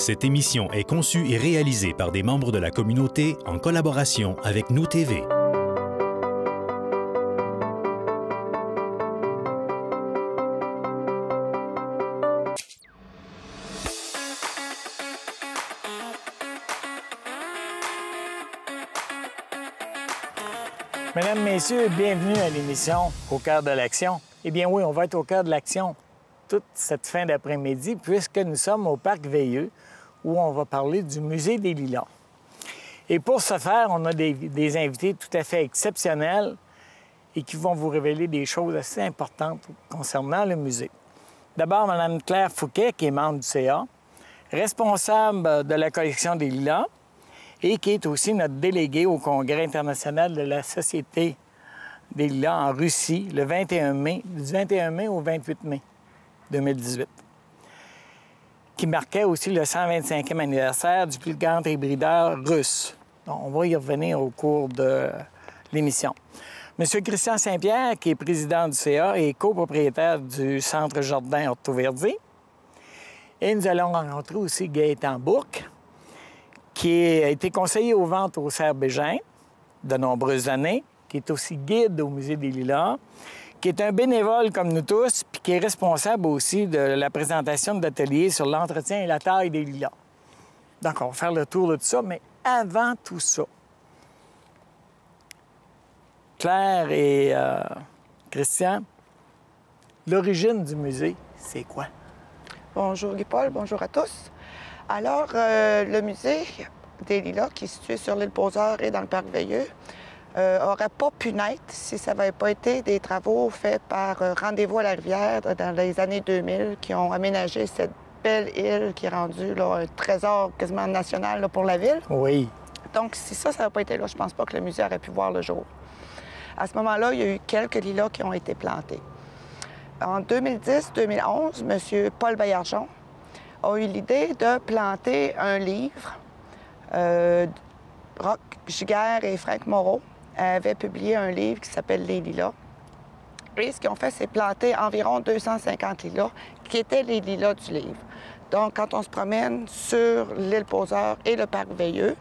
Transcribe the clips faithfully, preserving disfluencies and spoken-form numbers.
Cette émission est conçue et réalisée par des membres de la communauté en collaboration avec Nous T V. Mesdames, Messieurs, bienvenue à l'émission Au cœur de l'action. Eh bien oui, on va être au cœur de l'action toute cette fin d'après-midi puisque nous sommes au Parc Veilleux où on va parler du Musée des Lilas. Et pour ce faire, on a des, des invités tout à fait exceptionnels et qui vont vous révéler des choses assez importantes concernant le musée. D'abord, Mme Claire Fouquet, qui est membre du C A, responsable de la collection des Lilas, et qui est aussi notre délégué au Congrès international de la Société des Lilas en Russie le vingt et un mai, du vingt et un mai au vingt-huit mai deux mille dix-huit, qui marquait aussi le cent vingt-cinquième anniversaire du plus grand hybrideur russe. Donc, on va y revenir au cours de l'émission. M. Christian Saint-Pierre, qui est président du C A et copropriétaire du Centre Jardin Orthoverdi. Et nous allons rencontrer aussi Gaëtan Bourque, qui a été conseiller aux ventes au Cerf Bégin de nombreuses années, qui est aussi guide au Musée des Lilas, qui est un bénévole comme nous tous, puis qui est responsable aussi de la présentation d'ateliers sur l'entretien et la taille des lilas. Donc, on va faire le tour de tout ça, mais avant tout ça, Claire et euh, Christian, l'origine du musée, c'est quoi? Bonjour Guy-Paul, bonjour à tous. Alors, euh, le musée des Lilas, qui est situé sur l'île Poseur et dans le Parc Veilleux, n'aurait euh, pas pu naître si ça n'avait pas été des travaux faits par euh, Rendez-vous à la rivière dans les années deux mille qui ont aménagé cette belle île qui est rendue là, un trésor quasiment national là, pour la ville. Oui. Donc, si ça, ça n'avait pas été là, je pense pas que le musée aurait pu voir le jour. À ce moment-là, il y a eu quelques lilas qui ont été plantés. En deux mille dix deux mille onze, M. Paul Baillargeon a eu l'idée de planter un livre. Euh, Roch Giguère et Frank Moreau avaient publié un livre qui s'appelle Les Lilas. Et ce qu'ils ont fait, c'est planter environ deux cent cinquante lilas, qui étaient les lilas du livre. Donc, quand on se promène sur l'île Poseur et le Parc Veilleux,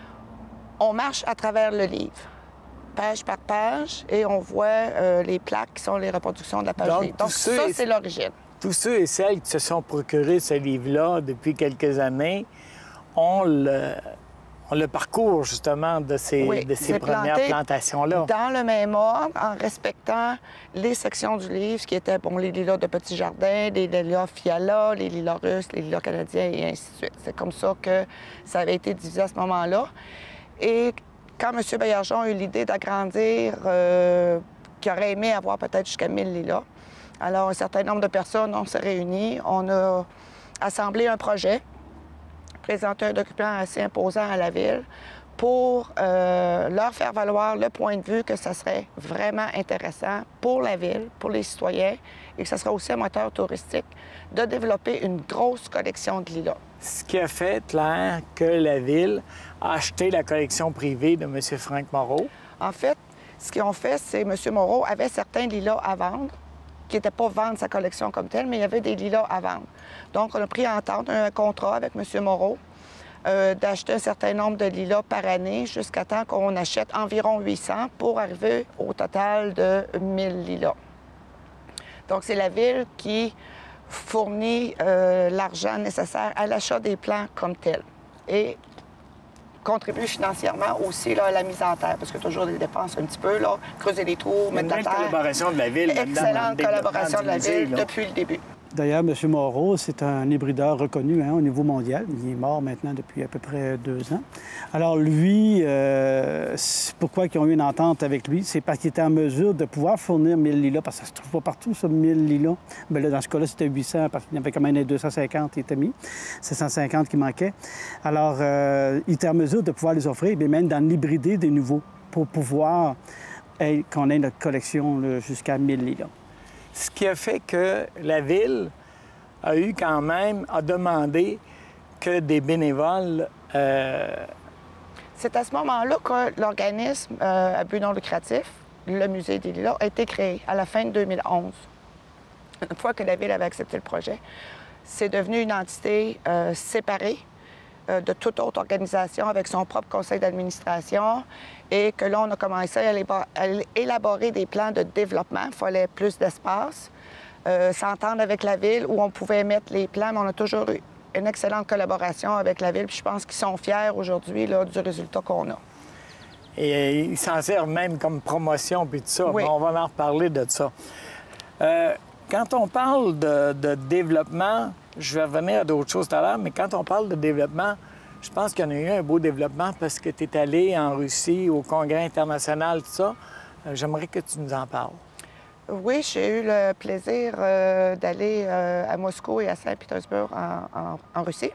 on marche à travers le livre, page par page, et on voit euh, les plaques qui sont les reproductions de la page Donc, livre. Donc, ça, c'est l'origine. Tous ceux et celles qui se sont procurés ce livre-là depuis quelques années ont le... On le parcours, justement, de ces, oui, de ces premières plantations-là. Dans le même ordre, en respectant les sections du livre, qui étaient bon, les lilas de petits jardins, les lilas Fiala, les lilas russes, les lilas canadiens, et ainsi de suite. C'est comme ça que ça avait été divisé à ce moment-là. Et quand M. Baillargeon a eu l'idée d'agrandir, euh, qu'il aurait aimé avoir peut-être jusqu'à mille lilas, alors un certain nombre de personnes, on s'est réunis, on a assemblé un projet, présenter un document assez imposant à la Ville pour euh, leur faire valoir le point de vue que ça serait vraiment intéressant pour la Ville, pour les citoyens, et que ça serait aussi un moteur touristique de développer une grosse collection de lilas. Ce qui a fait, Claire, que la Ville a acheté la collection privée de M. Frank Moreau. En fait, ce qu'ils ont fait, c'est que M. Moreau avait certains lilas à vendre, qui n'était pas vendre sa collection comme telle, mais il y avait des lilas à vendre. Donc, on a pris entente, un contrat avec M. Moreau euh, d'acheter un certain nombre de lilas par année jusqu'à temps qu'on achète environ huit cents pour arriver au total de mille lilas. Donc, c'est la Ville qui fournit euh, l'argent nécessaire à l'achat des plants comme tel et contribue financièrement aussi là, à la mise en terre, parce que toujours des dépenses un petit peu, là, creuser les trous, mettre la terre. Collaboration de la Ville. Excellente collaboration de la Ville depuis le début. D'ailleurs, M. Moreau, c'est un hybrideur reconnu hein, au niveau mondial. Il est mort maintenant depuis à peu près deux ans. Alors lui, euh, pourquoi ils ont eu une entente avec lui? C'est parce qu'il était en mesure de pouvoir fournir mille lilas, parce que ça ne se trouve pas partout, ça, mille lilas. Mais là, dans ce cas-là, c'était huit cents, parce qu'il y avait quand même les deux cent cinquante qui étaient mis. C'est cent cinquante qui manquaient. Alors, euh, il était en mesure de pouvoir les offrir, mais même d'en hybrider des nouveaux, pour pouvoir hey, qu'on ait notre collection jusqu'à mille lilas. Ce qui a fait que la Ville a eu quand même, a demandé que des bénévoles... Euh... C'est à ce moment-là que l'organisme euh, à but non lucratif, le Musée des Lilas, a été créé à la fin de deux mille onze. Une fois que la Ville avait accepté le projet, c'est devenu une entité euh, séparée euh, de toute autre organisation avec son propre conseil d'administration et que là, on a commencé à élaborer des plans de développement. Il fallait plus d'espace, euh, s'entendre avec la ville où on pouvait mettre les plans, mais on a toujours eu une excellente collaboration avec la ville. Puis je pense qu'ils sont fiers aujourd'hui là, du résultat qu'on a. Et ils s'en servent même comme promotion puis tout ça. Oui. Mais on va en reparler de ça. Euh, quand on parle de, de développement, je vais revenir à d'autres choses tout à l'heure, mais quand on parle de développement, je pense qu'il y en a eu un beau développement parce que tu es allé en Russie, au Congrès international, tout ça. Euh, J'aimerais que tu nous en parles. Oui, j'ai eu le plaisir euh, d'aller euh, à Moscou et à Saint-Pétersbourg en, en, en Russie.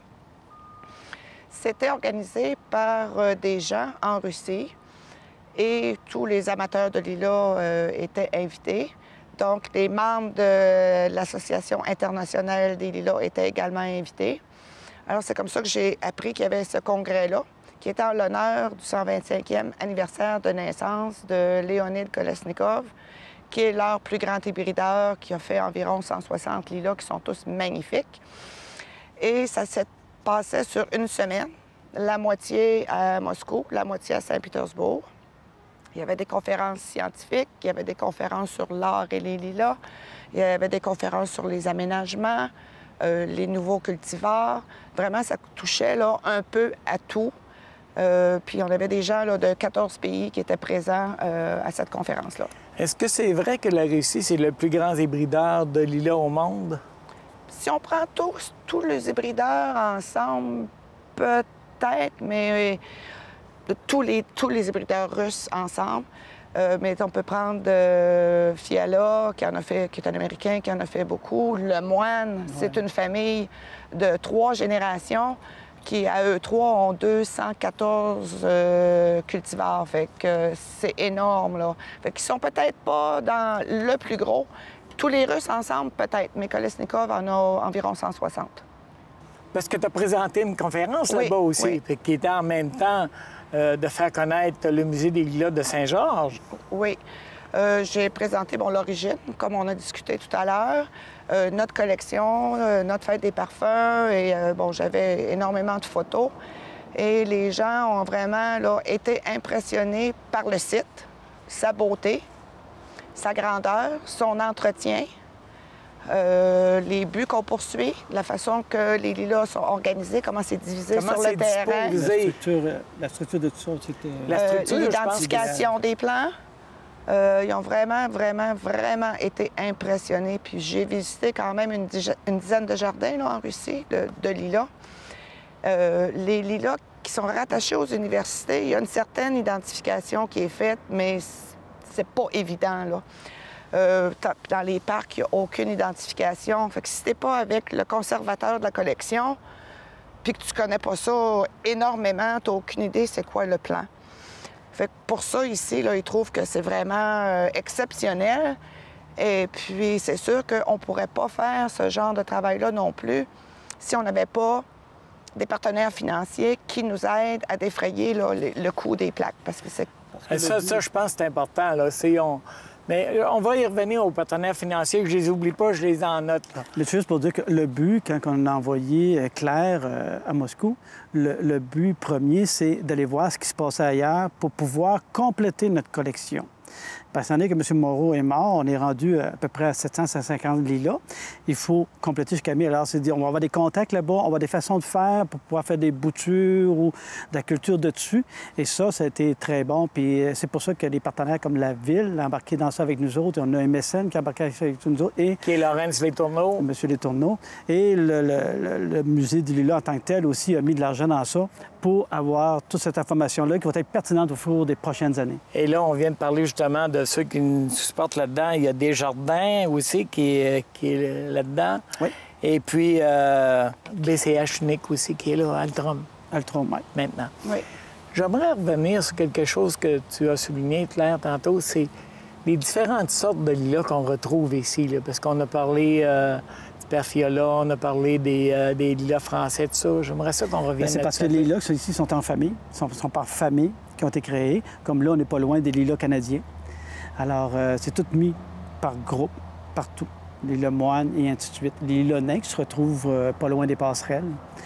C'était organisé par euh, des gens en Russie et tous les amateurs de lilas euh, étaient invités. Donc, les membres de l'Association internationale des lilas étaient également invités. Alors, c'est comme ça que j'ai appris qu'il y avait ce congrès-là, qui était en l'honneur du cent vingt-cinquième anniversaire de naissance de Léonid Kolesnikov, qui est leur plus grand hybrideur, qui a fait environ cent soixante lilas, qui sont tous magnifiques. Et ça s'est passé sur une semaine, la moitié à Moscou, la moitié à Saint-Pétersbourg. Il y avait des conférences scientifiques, il y avait des conférences sur l'art et les lilas, il y avait des conférences sur les aménagements, euh, les nouveaux cultivars. Vraiment, ça touchait là, un peu à tout. Euh, puis on avait des gens là, de quatorze pays qui étaient présents euh, à cette conférence-là. Est-ce que c'est vrai que la Russie, c'est le plus grand hybrideur de lilas au monde? Si on prend tous, tous les hybrideurs ensemble, peut-être, mais euh, tous, les, tous les hybrideurs russes ensemble. Euh, mais on peut prendre euh, Fiala, qui, en a fait, qui est un Américain, qui en a fait beaucoup. Le Moine, ouais. C'est une famille de trois générations qui, à eux trois, ont deux cent quatorze euh, cultivars. Fait que euh, c'est énorme, là. Fait qu'ils sont peut-être pas dans le plus gros. Tous les Russes ensemble, peut-être, mais Kolesnikov en a environ cent soixante. Parce que tu as présenté une conférence oui, là-bas aussi, oui. Fait, qui était en même temps euh, de faire connaître le musée des lilas de Saint-Georges. Oui. Euh, j'ai présenté bon, l'origine, comme on a discuté tout à l'heure, euh, notre collection, euh, notre fête des parfums, et euh, bon, j'avais énormément de photos. Et les gens ont vraiment là, été impressionnés par le site, sa beauté, sa grandeur, son entretien, euh, les buts qu'on poursuit, la façon que les lilas sont organisés, comment c'est divisé comment sur le terrain. La structure, la structure de tout ça, c'était... Euh, L'identification des plants. Euh, ils ont vraiment, vraiment, vraiment été impressionnés. Puis j'ai visité quand même une, une dizaine de jardins là, en Russie, de, de lilas. Euh, les lilas qui sont rattachés aux universités, il y a une certaine identification qui est faite, mais c'est pas évident, là. Euh, dans les parcs, il n'y a aucune identification. Fait que si t'es pas avec le conservateur de la collection, puis que tu connais pas ça énormément, tu n'as aucune idée c'est quoi le plan. Fait que pour ça, ici, là, ils trouvent que c'est vraiment euh, exceptionnel. Et puis, c'est sûr qu'on ne pourrait pas faire ce genre de travail-là non plus si on n'avait pas des partenaires financiers qui nous aident à défrayer là, le, le coût des plaques. Parce que c'est... Et ça, ça, je pense que c'est important. Là. C'est, on... Mais on va y revenir aux partenaires financiers. Je les oublie pas, je les en note. Là. Le juste pour dire que le but, quand on a envoyé Claire euh, à Moscou, le, le but premier, c'est d'aller voir ce qui se passait ailleurs pour pouvoir compléter notre collection. Parce que, étant donné que M. Moreau est mort, on est rendu à peu près à sept cents à sept cent cinquante lilas. Il faut compléter jusqu'à mille. Alors, c'est dire, on va avoir des contacts là-bas, on va avoir des façons de faire pour pouvoir faire des boutures ou de la culture de dessus. Et ça, ça a été très bon. Puis c'est pour ça que les partenaires comme la Ville ont embarqué dans ça avec nous autres. On a un mécène qui a embarqué avec nous autres. Et... Qui est Laurence Letourneau. M. Letourneau. Et le, le, le, le musée du lilas en tant que tel aussi a mis de l'argent dans ça pour avoir toute cette information-là qui va être pertinente au cours des prochaines années. Et là, on vient de parler justement de ceux qui nous supportent là-dedans. Il y a Desjardins aussi qui est, qui est là-dedans. Oui. Et puis euh, B C H Unique aussi qui est là, Altrom. Altrom, oui. Maintenant. Oui. J'aimerais revenir sur quelque chose que tu as souligné, Claire, tantôt, c'est les différentes sortes de lilas qu'on retrouve ici. Là, parce qu'on a parlé euh, du Père Fiala, on a parlé des, euh, des lilas français, tout ça. J'aimerais ça qu'on revienne. C'est parce que les lilas ici sont en famille, sont, sont par famille qui ont été créés. Comme là, on n'est pas loin des lilas canadiens. Alors, euh, c'est tout mis par groupe, partout. Les lilas moines et ainsi de suite. Les lilas nains qui se retrouvent euh, pas loin des passerelles.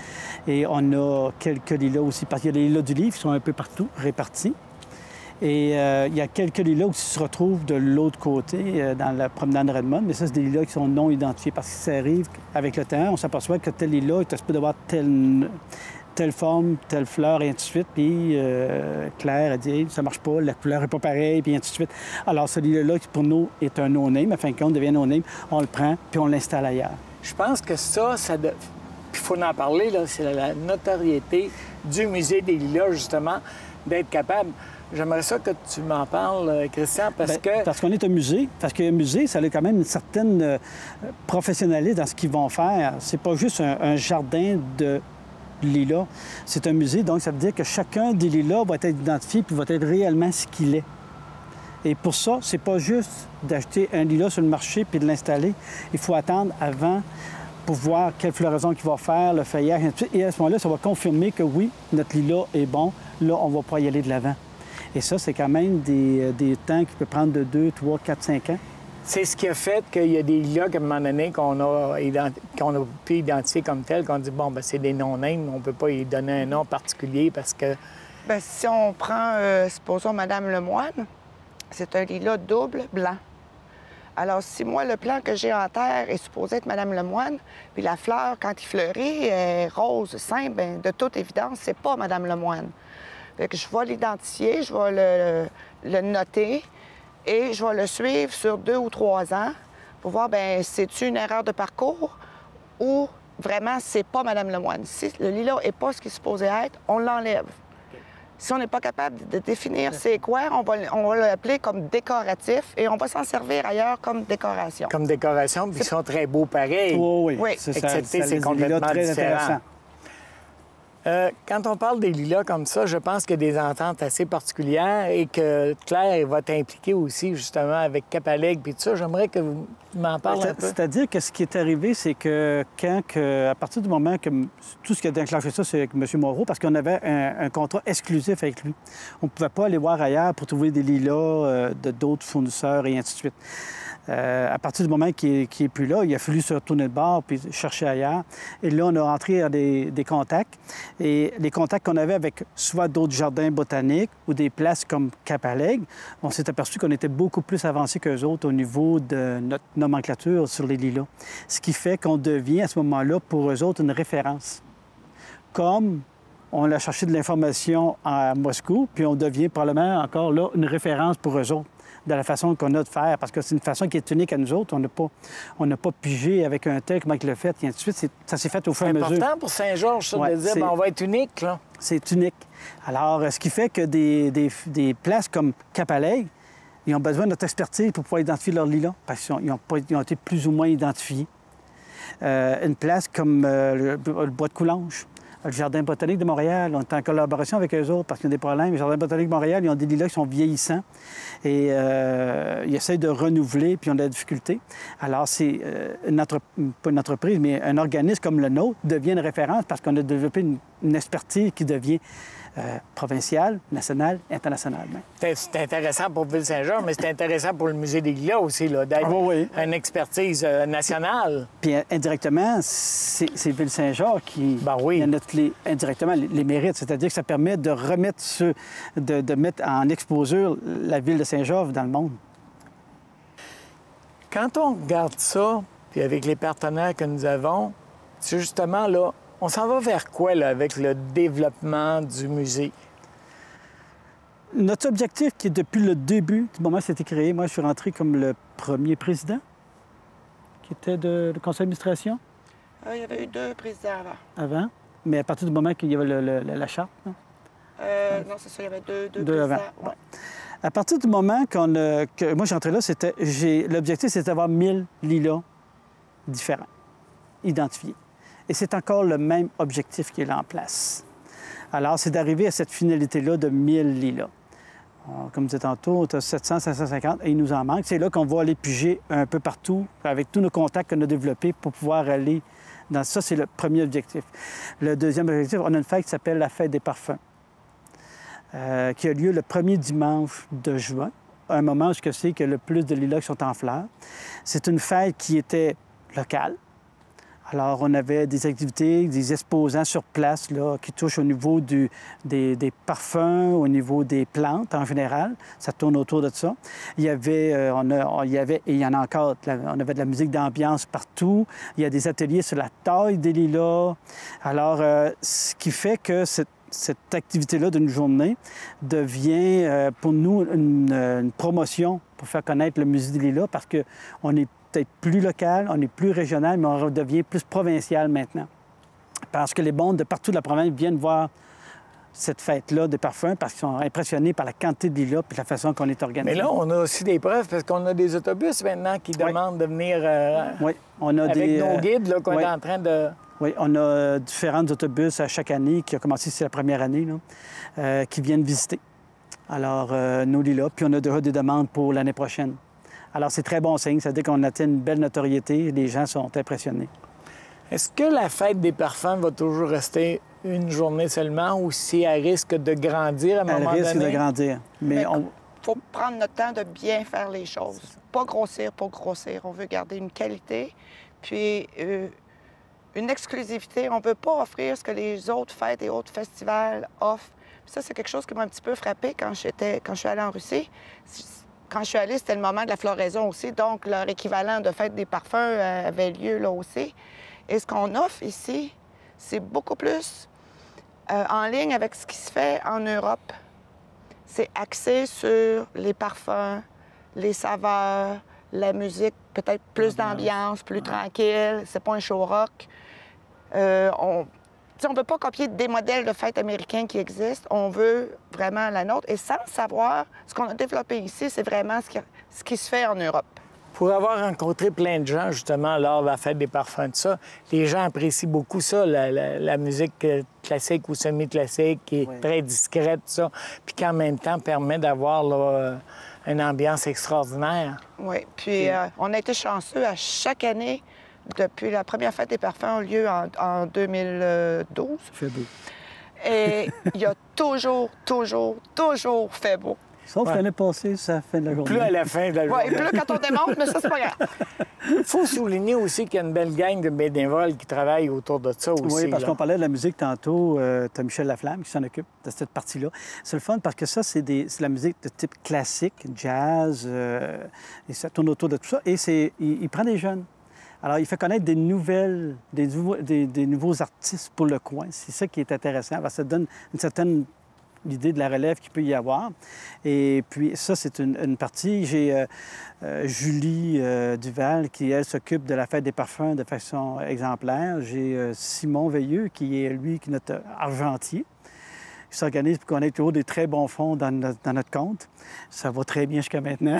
Et on a quelques lilas aussi, parce qu'il y a les lilas du livre qui sont un peu partout, répartis. Et euh, il y a quelques lilas qui se retrouvent de l'autre côté, euh, dans la promenade Redmond, mais ça, c'est des lilas qui sont non identifiés, parce que ça arrive avec le temps, on s'aperçoit que tel lilas est supposé d'avoir telle, telle forme, telle fleur, et ainsi de suite. Puis euh, Claire a dit, ça marche pas, la couleur n'est pas pareille, puis ainsi de suite. Alors, ce lilas-là, qui pour nous est un no-name, afin qu'on devienne no-name, on le prend, puis on l'installe ailleurs. Je pense que ça, ça de... Puis il faut en parler, là, c'est la notoriété du Musée des Lilas, justement, d'être capable... J'aimerais ça que tu m'en parles, Christian, parce Bien, que... Parce qu'on est un musée. Parce qu'un musée, ça a quand même une certaine euh, professionnalisme dans ce qu'ils vont faire. C'est pas juste un, un jardin de lilas. C'est un musée, donc ça veut dire que chacun des lilas va être identifié puis va être réellement ce qu'il est. Et pour ça, c'est pas juste d'acheter un lilas sur le marché puis de l'installer. Il faut attendre avant pour voir quelle floraison qu'il va faire, le feuillage, et ainsi de suite. Et à ce moment-là, ça va confirmer que oui, notre lilas est bon. Là, on va pouvoir y aller de l'avant. Et ça, c'est quand même des, des temps qui peuvent prendre de deux, trois, quatre, cinq ans. C'est ce qui a fait qu'il y a des lilas, à un moment donné, qu'on a, identi... qu'on a pu identifier comme tels, qu'on dit, bon, bien, c'est des non-names, on ne peut pas y donner un nom particulier parce que... Bien, si on prend, euh, supposons, Madame Lemoine, c'est un lilas double blanc. Alors, si moi, le plan que j'ai en terre est supposé être Madame Lemoine, puis la fleur, quand il fleurit, est rose, simple, bien, de toute évidence, c'est pas Madame Lemoine. Fait que je vais l'identifier, je vais le, le noter et je vais le suivre sur deux ou trois ans pour voir, bien, c'est-tu une erreur de parcours ou vraiment, c'est pas Madame Lemoine. Si le lilas n'est pas ce qu'il est supposé être, on l'enlève. Si on n'est pas capable de définir c'est quoi, on va, on va l'appeler comme décoratif et on va s'en servir ailleurs comme décoration. Comme décoration, puis ils sont très beaux pareils. Oh, oui, oui. C'est, Excepté, ça, ça c'est complètement très différent. intéressant. Euh, quand on parle des lilas comme ça, je pense qu'il y a des ententes assez particulières et que Claire va t'impliquer aussi, justement, avec Capalègue puis tout ça. J'aimerais que vous m'en parliez un peu. C'est-à-dire que ce qui est arrivé, c'est que quand, que, à partir du moment que tout ce qui a déclenché ça, c'est avec M. Moreau, parce qu'on avait un, un contrat exclusif avec lui. On ne pouvait pas aller voir ailleurs pour trouver des lilas euh, de d'autres fournisseurs et ainsi de suite. Euh, à partir du moment qu'il n'est est plus là, il a fallu se retourner de bord puis chercher ailleurs. Et là, on a rentré à des, des contacts. Et les contacts qu'on avait avec soit d'autres jardins botaniques ou des places comme Capalègue, on s'est aperçu qu'on était beaucoup plus avancé qu'eux autres au niveau de notre nomenclature sur les lilas. Ce qui fait qu'on devient à ce moment-là pour eux autres une référence. Comme on a cherché de l'information à Moscou, puis on devient probablement encore là une référence pour eux autres, de la façon qu'on a de faire, parce que c'est une façon qui est unique à nous autres. On n'a pas, on n'a pas pigé avec un tel, comment il l'a fait, et ainsi de suite. C'est, ça s'est fait au fur et à mesure. C'est important pour Saint-Georges, ça, Ouais, de dire, c'est... ben, on va être unique, là. C'est unique. Alors, ce qui fait que des, des, des places comme Capalègue, ils ont besoin de notre expertise pour pouvoir identifier leurs lilas, parce qu'ils ont, ils ont, pas, ils ont été plus ou moins identifiés. Euh, une place comme euh, le, le Bois de Coulanges, le Jardin botanique de Montréal, on est en collaboration avec eux autres parce qu'il y a des problèmes. Le Jardin botanique de Montréal, ils ont des lilas qui sont vieillissants et euh, ils essayent de renouveler, puis ils ont de la difficulté. Alors, c'est euh, une entre... pas une entreprise, mais un organisme comme le nôtre devient une référence parce qu'on a développé une, une expertise qui devient euh, provinciale, nationale, internationale. C'est, c'est intéressant pour Ville-Saint-Georges, mais c'est intéressant pour le Musée des Lilas aussi, là, d'être ah, oui, oui. une expertise euh, nationale. Puis indirectement, c'est, c'est Ville-Saint-Georges qui ben oui. a notre, les, indirectement les, les mérites. C'est-à-dire que ça permet de remettre ce, de, de mettre en exposure la ville de Saint-Georges dans le monde. Quand on regarde ça, puis avec les partenaires que nous avons, c'est justement là, on s'en va vers quoi là, avec le développement du musée? Notre objectif, qui est depuis le début, du moment où c'était créé, moi je suis rentré comme le premier président, qui était de, de conseil d'administration. Euh, il y avait eu deux présidents avant. Avant, mais à partir du moment qu'il y avait le, le, la charte. Non, euh, non c'est ça, il y avait deux, deux, deux présidents. Avant. Ouais. À partir du moment qu'on a, que moi, je suis entré là, c'était, j'ai, l'objectif, c'était d'avoir mille lilas différents, identifiés. Et c'est encore le même objectif qui est là en place. Alors, c'est d'arriver à cette finalité-là de mille lilas. Alors, comme je disais tantôt, tu as sept cents, cinq cent cinquante et il nous en manque. C'est là qu'on va aller piger un peu partout avec tous nos contacts qu'on a développés pour pouvoir aller dans ça. C'est le premier objectif. Le deuxième objectif, on a une fête qui s'appelle la Fête des parfums. Euh, qui a lieu le premier dimanche de juin, un moment où c'est que le plus de lilas qui sont en fleurs. C'est une fête qui était locale. Alors, on avait des activités, des exposants sur place là, qui touchent au niveau du, des, des parfums, au niveau des plantes en général. Ça tourne autour de ça. Il y avait, euh, on a, on, il y avait, et il y en a encore, on avait de la musique d'ambiance partout. Il y a des ateliers sur la taille des lilas. Alors, euh, ce qui fait que cette, cette activité-là d'une journée devient euh, pour nous une, une promotion pour faire connaître le musée des lilas parce qu'on est peut-être plus local, on est plus régional, mais on devient plus provincial maintenant. Parce que les mondes de partout de la province viennent voir cette fête-là de parfums parce qu'ils sont impressionnés par la quantité de lilas et la façon qu'on est organisé. Mais là, on a aussi des preuves parce qu'on a des autobus maintenant qui demandent oui. de venir euh, oui. on a avec des, nos guides qu'on oui. est en train de... Oui, on a différents autobus à chaque année, qui a commencé, c'est la première année, là, euh, qui viennent visiter. Alors, euh, nos lilas, puis on a déjà des demandes pour l'année prochaine. Alors, c'est très bon signe. Ça veut dire qu'on atteint une belle notoriété. Les gens sont impressionnés. Est-ce que la fête des parfums va toujours rester une journée seulement ou si elle risque de grandir à un moment donné? Elle risque de grandir. Mais, Mais on... faut prendre notre temps de bien faire les choses. Pas grossir pour grossir. On veut garder une qualité, puis euh, une exclusivité. On ne veut pas offrir ce que les autres fêtes et autres festivals offrent. Puis ça, c'est quelque chose qui m'a un petit peu frappé quand, j'étais, quand je suis allée en Russie. Quand je suis allée, c'était le moment de la floraison aussi, donc leur équivalent de fête des parfums euh, avait lieu là aussi. Et ce qu'on offre ici, c'est beaucoup plus euh, en ligne avec ce qui se fait en Europe. C'est axé sur les parfums, les saveurs, la musique, peut-être plus d'ambiance, plus ouais. tranquille. C'est pas un show rock. Euh, on on ne veut pas copier des modèles de fêtes américains qui existent. On veut vraiment la nôtre. Et sans savoir, ce qu'on a développé ici, c'est vraiment ce qui, ce qui se fait en Europe. Pour avoir rencontré plein de gens, justement, lors de la fête des parfums, tout ça, les gens apprécient beaucoup ça, la, la, la musique classique ou semi-classique, qui est oui. très discrète, ça, puis qui, en même temps, permet d'avoir là, une ambiance extraordinaire. Oui, puis euh, on a été chanceux à chaque année. Depuis la première fête des parfums a eu lieu en, en deux mille douze. Fait beau. Et il y a toujours, toujours, toujours fait beau. Sauf ouais. l'année passée, c'est la fin de la journée. Plus à la fin de la journée. Oui, plus quand on démonte, mais ça, c'est pas grave. Il faut souligner aussi qu'il y a une belle gang de bénévoles qui travaillent autour de ça aussi. Oui, parce là. qu'on parlait de la musique tantôt. Euh, tu as Michel Laflamme qui s'en occupe de cette partie-là. C'est le fun parce que ça, c'est de la musique de type classique, jazz, euh, et ça tourne autour de tout ça. Et c'est, il, il prend des jeunes. Alors, il fait connaître des nouvelles, des nouveaux, des, des nouveaux artistes pour le coin. C'est ça qui est intéressant, parce que ça donne une certaine idée de la relève qu'il peut y avoir. Et puis, ça, c'est une, une partie. J'ai euh, euh, Julie euh, Duval, qui, elle, s'occupe de la fête des parfums de façon exemplaire. J'ai euh, Simon Veilleux, qui est, lui, qui est notre argentier. Il s'organise pour qu'on ait toujours des très bons fonds dans notre, dans notre compte. Ça va très bien jusqu'à maintenant.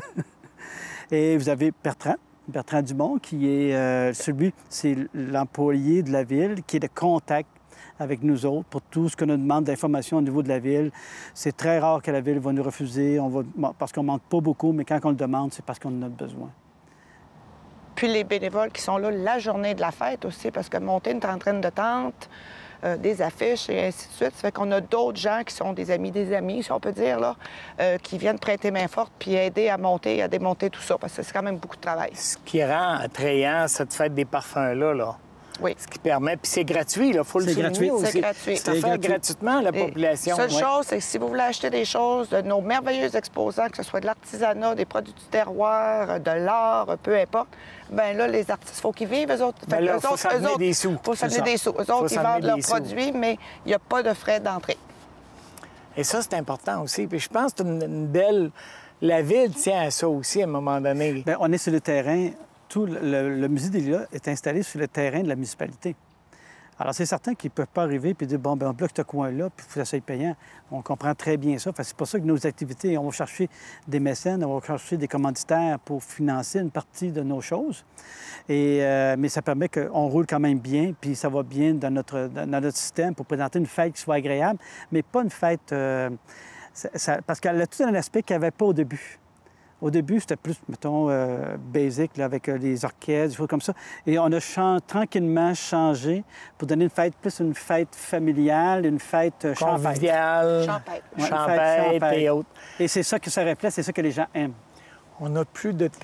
Et vous avez Bertrand. Bertrand Dumont, qui est euh, celui, c'est l'employé de la ville, qui est de contact avec nous autres pour tout ce que nous demande d'informations au niveau de la ville. C'est très rare que la ville va nous refuser, on va, parce qu'on ne manque pas beaucoup, mais quand on le demande, c'est parce qu'on en a besoin. Puis les bénévoles qui sont là la journée de la fête aussi, parce que monter une trentaine de tentes, euh, des affiches et ainsi de suite, ça fait qu'on a d'autres gens qui sont des amis des amis, si on peut dire, là, euh, qui viennent prêter main forte puis aider à monter, à démonter tout ça, parce que c'est quand même beaucoup de travail. Ce qui rend attrayant cette fête des parfums-là, là. Oui. Ce qui permet, puis c'est gratuit, il faut le souligner aussi. C'est gratuit. C'est offert gratuitement à la population. La seule ouais. chose, c'est que si vous voulez acheter des choses de nos merveilleux exposants, que ce soit de l'artisanat, des produits du terroir, de l'art, peu importe, bien là, les artistes, il faut qu'ils vivent, eux autres. Ben là, il faut s'amener des sous. Il faut s'amener des sous. Eux autres, ils vendent leurs produits, mais il n'y a pas de frais d'entrée. Et ça, c'est important aussi. Puis je pense que c'est une, une belle... La ville tient à ça aussi, à un moment donné. Bien, on est sur le terrain... Tout le, le musée des lilas est installé sur le terrain de la municipalité. Alors, c'est certain qu'ils ne peuvent pas arriver et dire, bon, bien, on bloque ce coin-là, puis il faut que ça soit payant. On comprend très bien ça. Enfin, c'est pour ça que nos activités, on va chercher des mécènes, on va chercher des commanditaires pour financer une partie de nos choses. Et, euh, mais ça permet qu'on roule quand même bien, puis ça va bien dans notre, dans notre système pour présenter une fête qui soit agréable, mais pas une fête... Euh, ça, ça, parce qu'elle a tout un aspect qu'il n'y avait pas au début. Au début, c'était plus, mettons, euh, basic, là, avec euh, les orchestres, des choses comme ça. Et on a ch tranquillement changé pour donner une fête, plus une fête familiale, une fête euh, champêtre. Conviviale, champêtre. Ouais, champêtre et autres. Et c'est ça que ça reflète, c'est ça que les gens aiment. On n'a plus de temps.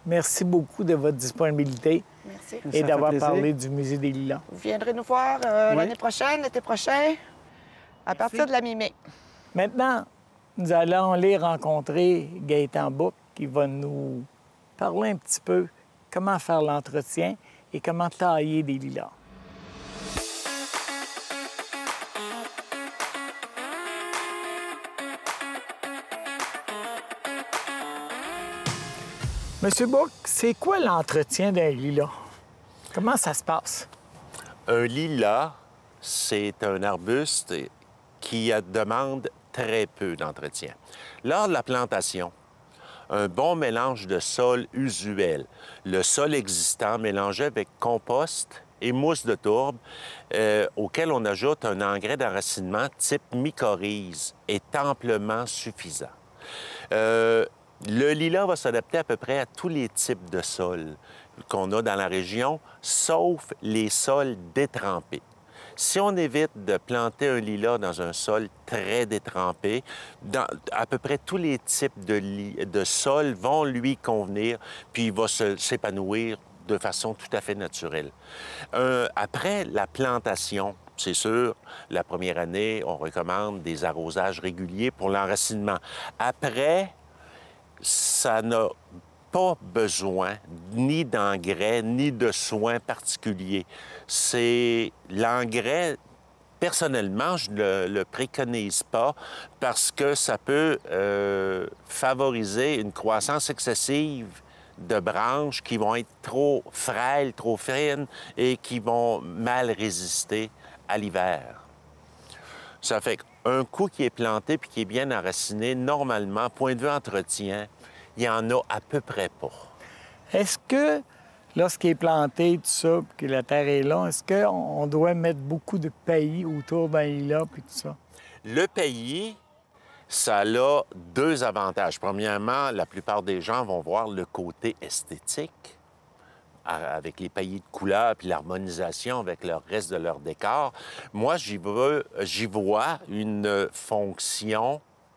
merci beaucoup de votre disponibilité Merci. et fait d'avoir plaisir. parlé du Musée des Lilas. Vous viendrez nous voir euh, Oui. l'année prochaine, l'été prochain, à partir de la mi-mai. Maintenant, nous allons aller rencontrer Gaëtan Bouc qui va nous parler un petit peu comment faire l'entretien et comment tailler des lilas. Monsieur Bouc, c'est quoi l'entretien d'un lilas? Comment ça se passe? Un lilas, c'est un arbuste qui demande très peu d'entretien. Lors de la plantation, un bon mélange de sol usuel, le sol existant mélangé avec compost et mousse de tourbe, euh, auquel on ajoute un engrais d'enracinement type mycorhize, est amplement suffisant. Euh, le lilas va s'adapter à peu près à tous les types de sols qu'on a dans la région, sauf les sols détrempés. Si on évite de planter un lilas dans un sol très détrempé, dans, à peu près tous les types de, li, de sols vont lui convenir, puis il va se, s'épanouir de façon tout à fait naturelle. Euh, après la plantation, c'est sûr, la première année, on recommande des arrosages réguliers pour l'enracinement. Après, ça n'a pas besoin ni d'engrais, ni de soins particuliers. C'est l'engrais, personnellement, je ne le, le préconise pas parce que ça peut euh, favoriser une croissance excessive de branches qui vont être trop frêles, trop fines et qui vont mal résister à l'hiver. Ça fait qu'un coup qui est planté puis qui est bien enraciné, normalement, point de vue entretien, il n'y en a à peu près pas. Est-ce que, lorsqu'il est planté, tout ça, puis que la terre est là, est-ce qu'on doit mettre beaucoup de paillis autour d'un lilas, puis tout ça? Le paillis, ça a deux avantages. Premièrement, la plupart des gens vont voir le côté esthétique avec les paillis de couleur puis l'harmonisation avec le reste de leur décor. Moi, j'y veux, j'y vois une fonction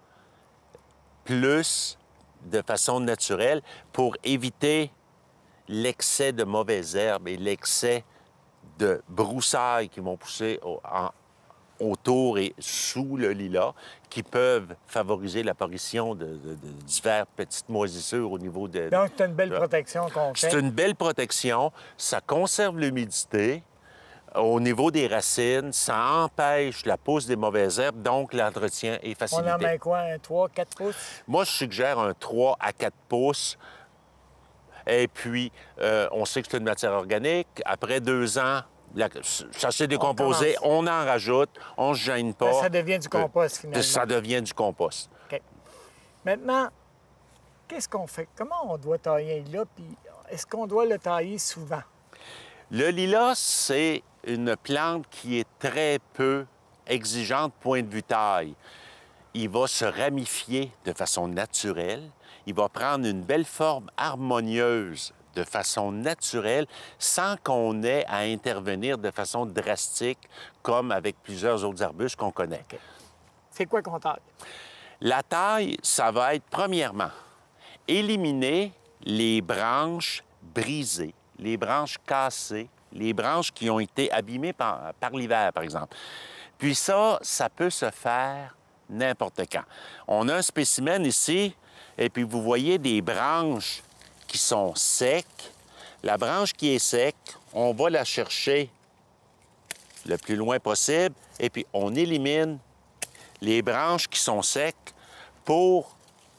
plus de façon naturelle pour éviter l'excès de mauvaises herbes et l'excès de broussailles qui vont pousser au, en, autour et sous le lilas, qui peuvent favoriser l'apparition de, de, de diverses petites moisissures au niveau de... Donc, c'est une belle de... protection qu'on fait. C'est une belle protection. Ça conserve l'humidité. Au niveau des racines, ça empêche la pousse des mauvaises herbes, donc l'entretien est facilité. On en met quoi, un trois, quatre pouces? Moi, je suggère un trois à quatre pouces. Et puis, euh, on sait que c'est une matière organique. Après deux ans, la... ça s'est décomposé, on, on en rajoute, on ne se gêne pas. Ben, ça devient du compost, finalement. Ça devient du compost. OK. Maintenant, qu'est-ce qu'on fait? Comment on doit tailler un lilas? Puis est-ce qu'on doit le tailler souvent? Le lilas, c'est une plante qui est très peu exigeante point de vue taille. Il va se ramifier de façon naturelle. Il va prendre une belle forme harmonieuse de façon naturelle sans qu'on ait à intervenir de façon drastique comme avec plusieurs autres arbustes qu'on connaît. Okay. C'est quoi qu'on taille? La taille, ça va être premièrement éliminer les branches brisées, les branches cassées, les branches qui ont été abîmées par, par l'hiver, par exemple. Puis ça, ça peut se faire n'importe quand. On a un spécimen ici, et puis vous voyez des branches qui sont secs. La branche qui est sec, on va la chercher le plus loin possible, et puis on élimine les branches qui sont secs pour,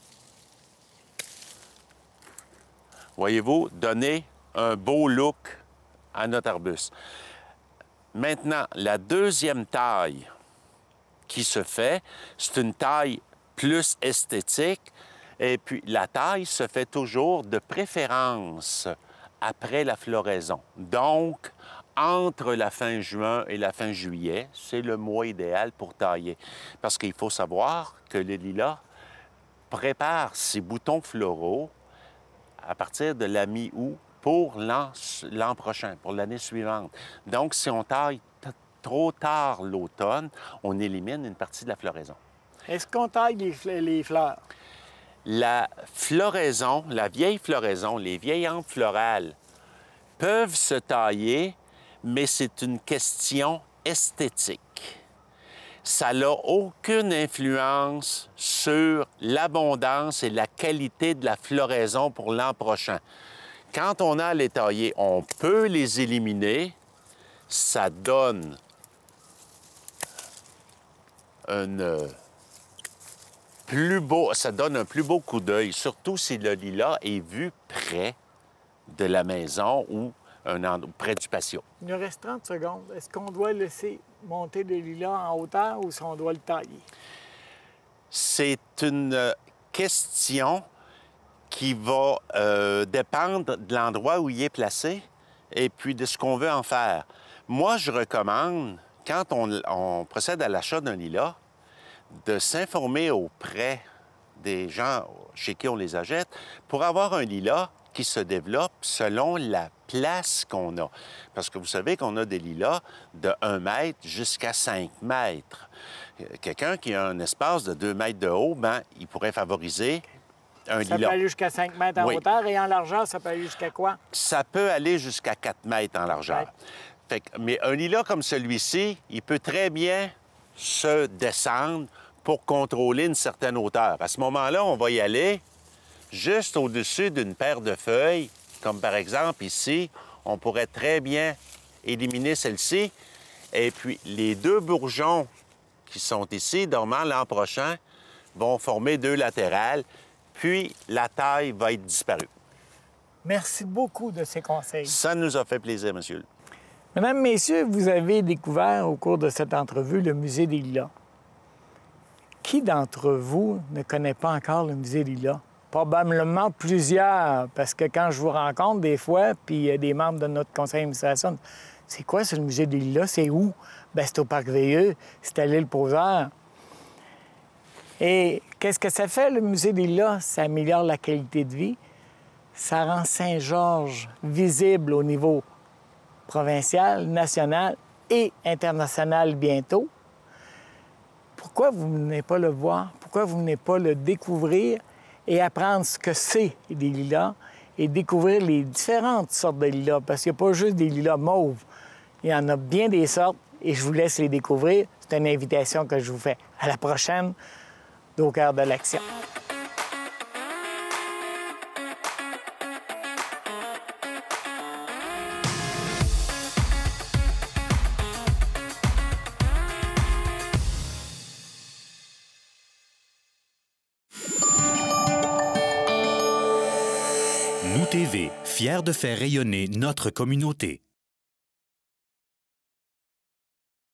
voyez-vous, donner un beau look à notre arbuste. Maintenant, la deuxième taille qui se fait, c'est une taille plus esthétique. Et puis, la taille se fait toujours de préférence après la floraison. Donc, entre la fin juin et la fin juillet, c'est le mois idéal pour tailler. Parce qu'il faut savoir que le lilas prépare ses boutons floraux à partir de la mi-août pour l'an, l'an prochain, pour l'année suivante. Donc, si on taille trop tard l'automne, on élimine une partie de la floraison. Est-ce qu'on taille les, les fleurs? la floraison, la vieille floraison, les vieilles hampes florales peuvent se tailler, mais c'est une question esthétique. Ça n'a aucune influence sur l'abondance et la qualité de la floraison pour l'an prochain. Quand on a à les tailler, on peut les éliminer. Ça donne un plus beau, ça donne un plus beau coup d'œil, surtout si le lilas est vu près de la maison ou un endroit, près du patio. Il nous reste trente secondes. Est-ce qu'on doit laisser monter le lilas en hauteur ou si on doit le tailler? C'est une question qui va euh, dépendre de l'endroit où il est placé et puis de ce qu'on veut en faire. Moi, je recommande, quand on, on procède à l'achat d'un lilas, de s'informer auprès des gens chez qui on les achète pour avoir un lilas qui se développe selon la place qu'on a. Parce que vous savez qu'on a des lilas de un mètre jusqu'à cinq mètres. Quelqu'un qui a un espace de deux mètres de haut, ben, il pourrait favoriser un ça lilas. peut aller jusqu'à cinq mètres en Oui. hauteur et en largeur, ça peut aller jusqu'à quoi? Ça peut aller jusqu'à quatre mètres en largeur. Ouais. Fait que, mais un lilas comme celui-ci, il peut très bien se descendre pour contrôler une certaine hauteur. À ce moment-là, on va y aller juste au-dessus d'une paire de feuilles, comme par exemple ici, on pourrait très bien éliminer celle-ci. Et puis, les deux bourgeons qui sont ici, dormant l'an prochain, vont former deux latérales, puis la taille va être disparue. Merci beaucoup de ces conseils. Ça nous a fait plaisir, monsieur. Mesdames, Messieurs, vous avez découvert au cours de cette entrevue le Musée des Lilas. Qui d'entre vous ne connaît pas encore le Musée des Lilas? Probablement plusieurs, parce que quand je vous rencontre des fois, puis il y a des membres de notre conseil d'administration, c'est quoi ce Musée des Lilas? C'est où? Bien, c'est au Parc Veilleux, c'est à l'île Poseur. Et qu'est-ce que ça fait, le Musée des Lilas? Ça améliore la qualité de vie. Ça rend Saint-Georges visible au niveau provincial, national et international bientôt. Pourquoi vous ne venez pas le voir? Pourquoi vous ne venez pas le découvrir et apprendre ce que c'est des lilas et découvrir les différentes sortes de lilas? Parce qu'il n'y a pas juste des lilas mauves. Il y en a bien des sortes et je vous laisse les découvrir. C'est une invitation que je vous fais. À la prochaine, d'Au cœur de l'action. Nous T V, fiers de faire rayonner notre communauté.